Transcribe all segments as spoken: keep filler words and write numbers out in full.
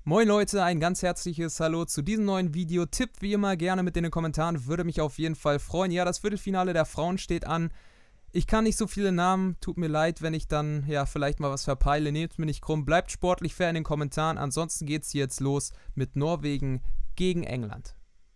Moin Leute, ein ganz herzliches Hallo zu diesem neuen Video. Tipp wie immer gerne mit in den Kommentaren, würde mich auf jeden Fall freuen. Ja, das Viertelfinale der Frauen steht an. Ich kann nicht so viele Namen, tut mir leid, wenn ich dann ja vielleicht mal was verpeile. Nehmt mir nicht krumm, bleibt sportlich fair in den Kommentaren. Ansonsten geht es jetzt los mit Norwegen gegen England.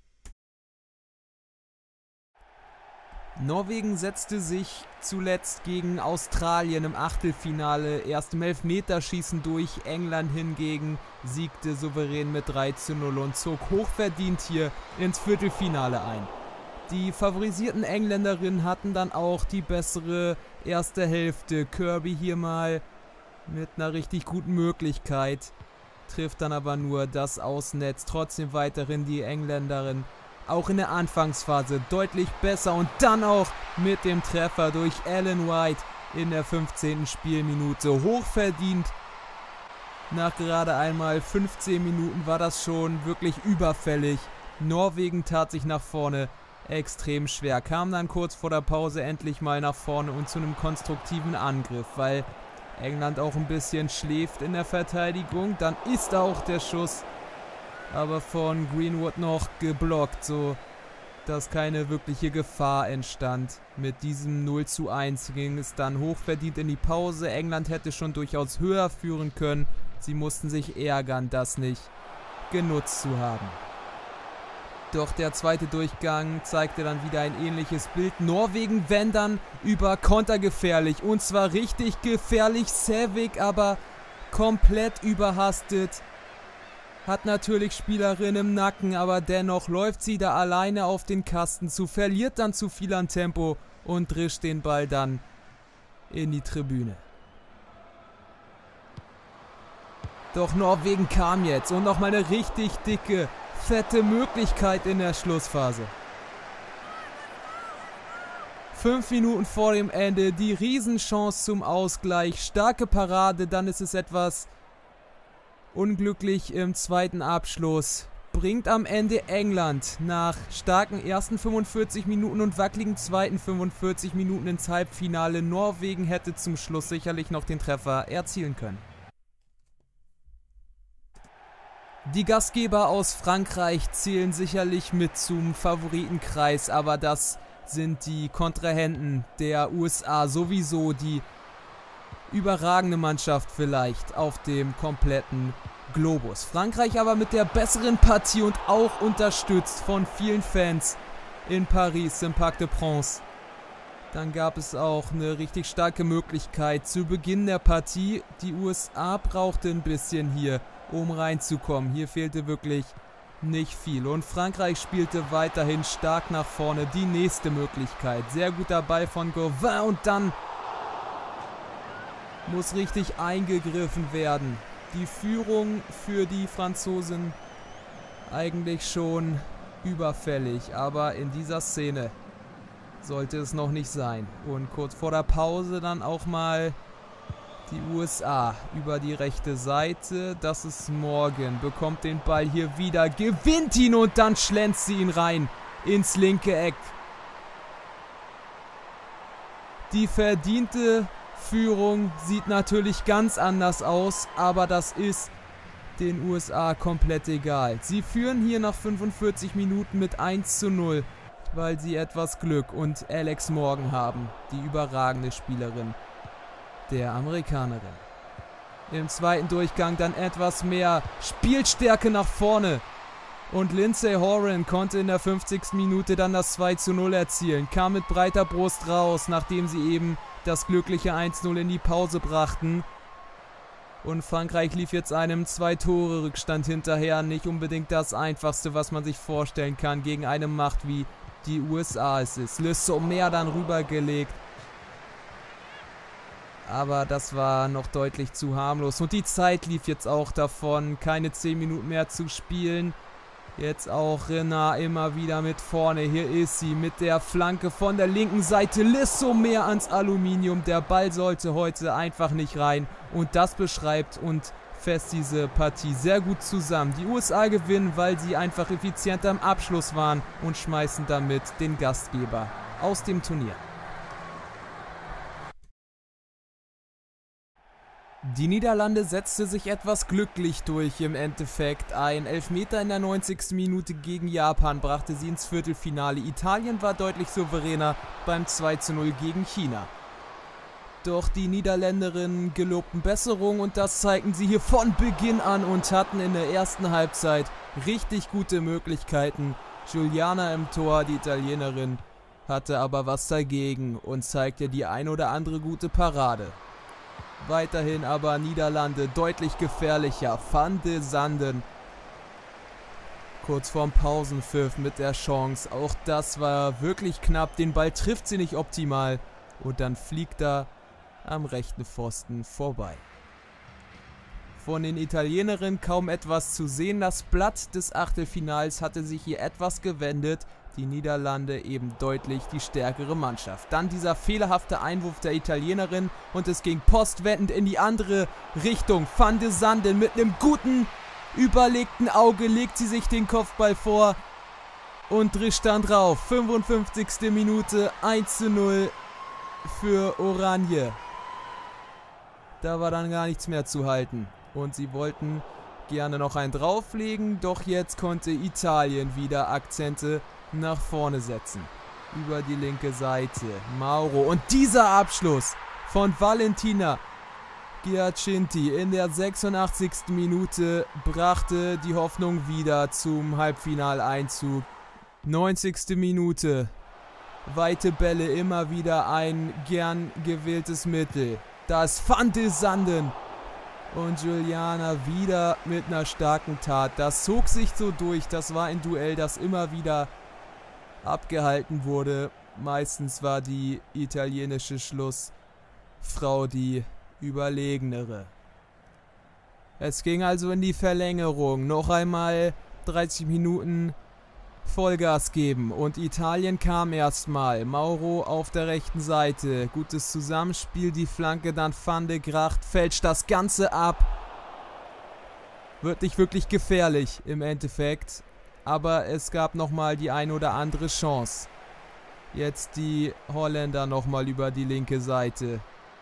Norwegen setzte sich zuletzt gegen Australien im Achtelfinale erst im Elfmeterschießen durch. England hingegen siegte souverän mit drei zu null und zog hochverdient hier ins Viertelfinale ein. Die favorisierten Engländerinnen hatten dann auch die bessere erste Hälfte. Kirby hier mal mit einer richtig guten Möglichkeit, trifft dann aber nur das Außennetz. Trotzdem weiterhin die Engländerin auch in der Anfangsphase deutlich besser und dann auch mit dem Treffer durch Ellen White in der fünfzehnten Spielminute. Hochverdient. Nach gerade einmal fünfzehn Minuten war das schon wirklich überfällig. Norwegen tat sich nach vorne extrem schwer. Kam dann kurz vor der Pause endlich mal nach vorne und zu einem konstruktiven Angriff, weil England auch ein bisschen schläft in der Verteidigung. Dann ist auch der Schuss aber von Greenwood noch geblockt, so dass keine wirkliche Gefahr entstand. Mit diesem null zu eins ging es dann hochverdient in die Pause. England hätte schon durchaus höher führen können. Sie mussten sich ärgern, das nicht genutzt zu haben. Doch der zweite Durchgang zeigte dann wieder ein ähnliches Bild. Norwegen, wenn dann, über Konter gefährlich. Und zwar richtig gefährlich. Sævik aber komplett überhastet. Hat natürlich Spielerin im Nacken, aber dennoch läuft sie da alleine auf den Kasten zu, verliert dann zu viel an Tempo und drischt den Ball dann in die Tribüne. Doch Norwegen kam jetzt und nochmal eine richtig dicke, fette Möglichkeit in der Schlussphase. Fünf Minuten vor dem Ende, die Riesenchance zum Ausgleich, starke Parade, dann ist es etwas unglücklich im zweiten Abschluss. Bringt am Ende England nach starken ersten fünfundvierzig Minuten und wackeligen zweiten fünfundvierzig Minuten ins Halbfinale. Norwegen hätte zum Schluss sicherlich noch den Treffer erzielen können. Die Gastgeber aus Frankreich zählen sicherlich mit zum Favoritenkreis, aber das sind die Kontrahenten der U S A sowieso, die überragende Mannschaft vielleicht auf dem kompletten Globus. Frankreich aber mit der besseren Partie und auch unterstützt von vielen Fans in Paris im Parc des Princes. Dann gab es auch eine richtig starke Möglichkeit zu Beginn der Partie. Die U S A brauchte ein bisschen hier, um reinzukommen. Hier fehlte wirklich nicht viel. Und Frankreich spielte weiterhin stark nach vorne. Die nächste Möglichkeit. Sehr guter Ball von Gauvin und dann muss richtig eingegriffen werden. Die Führung für die Franzosen eigentlich schon überfällig, aber in dieser Szene sollte es noch nicht sein. Und kurz vor der Pause dann auch mal die U S A über die rechte Seite. Das ist Morgan, bekommt den Ball hier wieder, gewinnt ihn und dann schlänzt sie ihn rein ins linke Eck. Die verdiente Führung sieht natürlich ganz anders aus, aber das ist den U S A komplett egal. Sie führen hier nach fünfundvierzig Minuten mit eins zu null, weil sie etwas Glück und Alex Morgan haben, die überragende Spielerin der Amerikanerin. Im zweiten Durchgang dann etwas mehr Spielstärke nach vorne. Und Lindsay Horan konnte in der fünfzigsten Minute dann das zwei zu null erzielen. Kam mit breiter Brust raus, nachdem sie eben das glückliche eins zu null in die Pause brachten. Und Frankreich lief jetzt einem Zwei-Tore-Rückstand hinterher. Nicht unbedingt das Einfachste, was man sich vorstellen kann gegen eine Macht wie die U S A es ist. Le Sommer dann rübergelegt. Aber das war noch deutlich zu harmlos. Und die Zeit lief jetzt auch davon. Keine zehn Minuten mehr zu spielen. Jetzt auch Renard immer wieder mit vorne. Hier ist sie mit der Flanke von der linken Seite. Le Sommer ans Aluminium. Der Ball sollte heute einfach nicht rein. Und das beschreibt und fasst diese Partie sehr gut zusammen. Die U S A gewinnen, weil sie einfach effizienter im Abschluss waren und schmeißen damit den Gastgeber aus dem Turnier. Die Niederlande setzte sich etwas glücklich durch im Endeffekt. Ein Elfmeter in der neunzigsten Minute gegen Japan brachte sie ins Viertelfinale. Italien war deutlich souveräner beim zwei zu null gegen China. Doch die Niederländerinnen gelobten Besserung und das zeigten sie hier von Beginn an und hatten in der ersten Halbzeit richtig gute Möglichkeiten. Giuliana im Tor, die Italienerin, hatte aber was dagegen und zeigte die ein oder andere gute Parade. Weiterhin aber Niederlande deutlich gefährlicher. Van de Sanden kurz vorm Pausenpfiff mit der Chance. Auch das war wirklich knapp. Den Ball trifft sie nicht optimal. Und dann fliegt er am rechten Pfosten vorbei. Von den Italienerinnen kaum etwas zu sehen. Das Blatt des Achtelfinals hatte sich hier etwas gewendet. Die Niederlande eben deutlich die stärkere Mannschaft. Dann dieser fehlerhafte Einwurf der Italienerin und es ging postwendend in die andere Richtung. Van de Sanden mit einem guten, überlegten Auge legt sie sich den Kopfball vor und drischt dann drauf. fünfundfünfzigste Minute, eins zu null für Oranje. Da war dann gar nichts mehr zu halten und sie wollten gerne noch einen drauflegen, doch jetzt konnte Italien wieder Akzente nach vorne setzen. Über die linke Seite. Mauro. Und dieser Abschluss von Valentina Giacinti in der sechsundachtzigsten Minute brachte die Hoffnung wieder zum Halbfinaleinzug. neunzigste Minute. Weite Bälle immer wieder ein gern gewähltes Mittel. Da ist Van de Sanden. Und Giuliana wieder mit einer starken Tat. Das zog sich so durch. Das war ein Duell, das immer wieder abgehalten wurde. Meistens war die italienische Schlussfrau die überlegenere. Es ging also in die Verlängerung. Noch einmal dreißig Minuten Vollgas geben. Und Italien kam erstmal. Mauro auf der rechten Seite. Gutes Zusammenspiel. Die Flanke dann Van de Gracht. Fälscht das Ganze ab. Wird nicht wirklich gefährlich im Endeffekt. Aber es gab nochmal die ein oder andere Chance. Jetzt die Holländer nochmal über die linke Seite.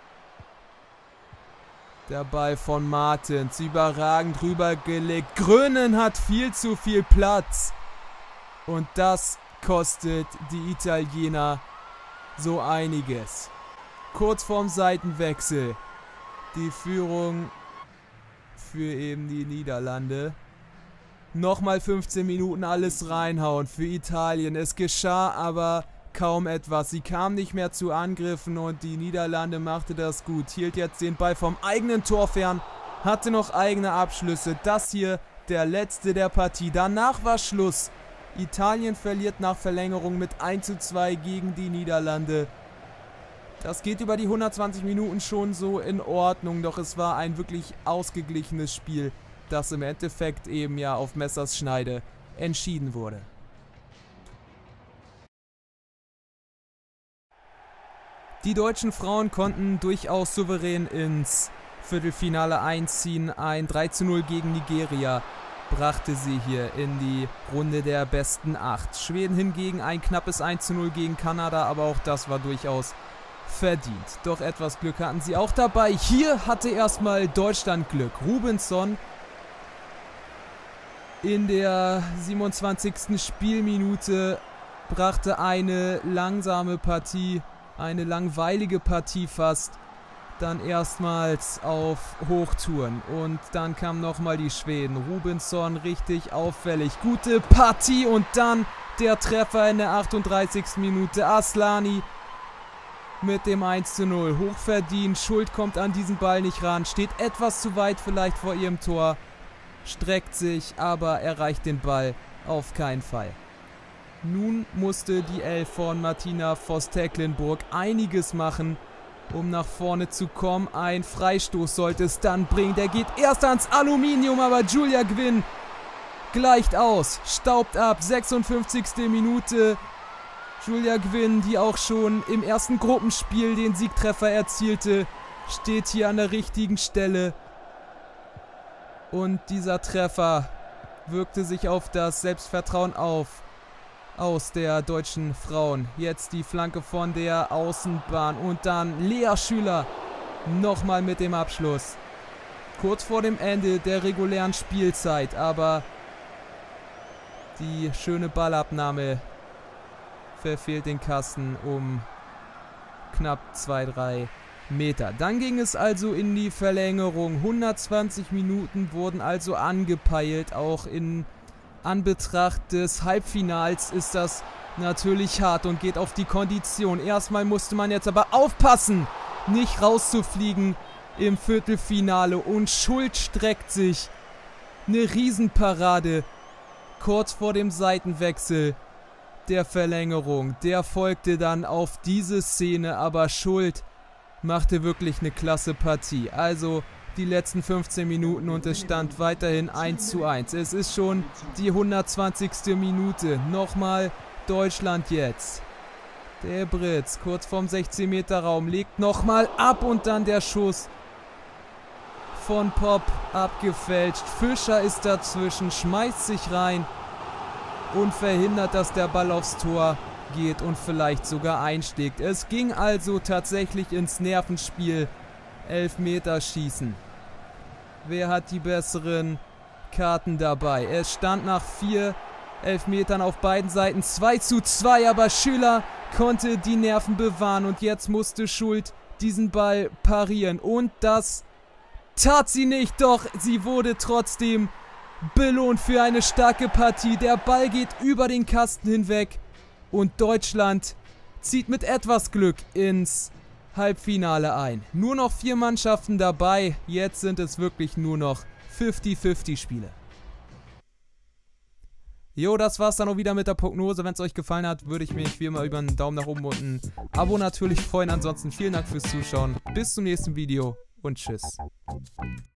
Der Ball von Martens. Überragend rübergelegt. Grönen hat viel zu viel Platz. Und das kostet die Italiener so einiges. Kurz vorm Seitenwechsel. Die Führung für eben die Niederlande. Nochmal fünfzehn Minuten alles reinhauen für Italien. Es geschah aber kaum etwas. Sie kam nicht mehr zu Angriffen und die Niederlande machte das gut. Hielt jetzt den Ball vom eigenen Tor fern. Hatte noch eigene Abschlüsse. Das hier der letzte der Partie. Danach war Schluss. Italien verliert nach Verlängerung mit eins zu zwei gegen die Niederlande. Das geht über die hundertzwanzig Minuten schon so in Ordnung. Doch es war ein wirklich ausgeglichenes Spiel, das im Endeffekt eben ja auf Messerschneide entschieden wurde. Die deutschen Frauen konnten durchaus souverän ins Viertelfinale einziehen. Ein drei zu null gegen Nigeria brachte sie hier in die Runde der besten acht. Schweden hingegen ein knappes eins zu null gegen Kanada, aber auch das war durchaus verdient. Doch etwas Glück hatten sie auch dabei. Hier hatte erstmal Deutschland Glück. Rubensson in der siebenundzwanzigsten Spielminute brachte eine langsame Partie, eine langweilige Partie fast, dann erstmals auf Hochtouren. Und dann kamen nochmal die Schweden. Rubensson richtig auffällig. Gute Partie und dann der Treffer in der achtunddreißigsten Minute. Aslani mit dem eins zu null. Hochverdient. Schuld kommt an diesen Ball nicht ran. Steht etwas zu weit vielleicht vor ihrem Tor. Streckt sich, aber erreicht den Ball auf keinen Fall. Nun musste die Elf von Martina Voss-Tecklenburg einiges machen, um nach vorne zu kommen. Ein Freistoß sollte es dann bringen. Der geht erst ans Aluminium, aber Julia Gwynn gleicht aus. Staubt ab. sechsundfünfzigste Minute. Julia Gwynn, die auch schon im ersten Gruppenspiel den Siegtreffer erzielte, steht hier an der richtigen Stelle. Und dieser Treffer wirkte sich auf das Selbstvertrauen auf. Aus der deutschen Frauen. Jetzt die Flanke von der Außenbahn und dann Lea Schüler nochmal mit dem Abschluss. kurz vor dem Ende der regulären Spielzeit, aber die schöne Ballabnahme verfehlt den Kasten um knapp zwei, drei Meter. Dann ging es also in die Verlängerung. hundertzwanzig Minuten wurden also angepeilt. Auch in Anbetracht des Halbfinals ist das natürlich hart und geht auf die Kondition. Erstmal musste man jetzt aber aufpassen, nicht rauszufliegen im Viertelfinale. Und Schuld streckt sich. Eine Riesenparade kurz vor dem Seitenwechsel der Verlängerung. Der folgte dann auf diese Szene, aber Schuld machte wirklich eine klasse Partie. Also die letzten fünfzehn Minuten und es stand weiterhin eins zu eins. Es ist schon die hundertzwanzigste Minute. Nochmal Deutschland jetzt. Der Britz kurz vorm sechzehn Meter Raum legt nochmal ab und dann der Schuss von Popp abgefälscht. Fischer ist dazwischen, schmeißt sich rein und verhindert, dass der Ball aufs Tor geht und vielleicht sogar einschlägt. Es ging also tatsächlich ins Nervenspiel. Elfmeterschießen. Wer hat die besseren Karten dabei? Es stand nach vier Elfmetern auf beiden Seiten zwei zu zwei, aber Schüller konnte die Nerven bewahren und jetzt musste Schuld diesen Ball parieren. Und das tat sie nicht, doch sie wurde trotzdem belohnt für eine starke Partie. Der Ball geht über den Kasten hinweg und Deutschland zieht mit etwas Glück ins Halbfinale ein. Nur noch vier Mannschaften dabei. Jetzt sind es wirklich nur noch fünfzig fünfzig Spiele. Jo, das war's dann auch wieder mit der Prognose. Wenn es euch gefallen hat, würde ich mich wie immer über einen Daumen nach oben und ein Abo natürlich freuen. Ansonsten vielen Dank fürs Zuschauen. Bis zum nächsten Video und tschüss.